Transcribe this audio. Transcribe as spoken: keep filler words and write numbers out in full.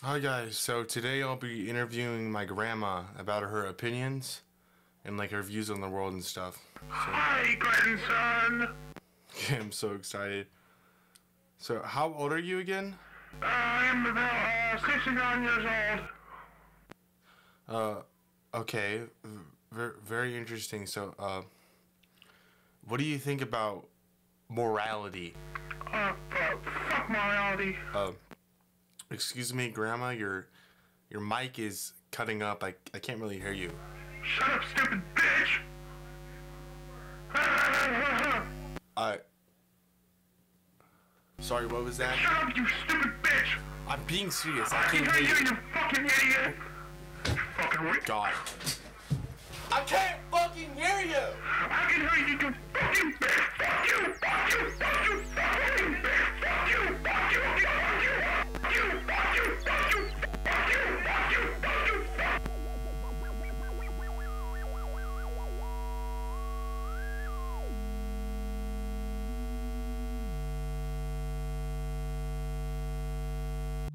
Hi guys, so today I'll be interviewing my grandma about her opinions and like her views on the world and stuff. So, Hi, grandson! yeah, I'm so excited. So, how old are you again? Uh, I'm about uh, sixty-nine years old. Uh, okay, very, very interesting. So, uh, what do you think about morality? Uh, uh fuck morality. Uh, excuse me, Grandma, your your mic is cutting up. I, I can't really hear you. Shut up, stupid bitch! I... Sorry, what was that? Shut up, you stupid bitch! I'm being serious. I I can't can hear hear you, you. you fucking idiot! Fucking weak. God. I can't fucking hear you! I can hear you, you fucking bitch! Fuck you! Fuck you! Fuck you!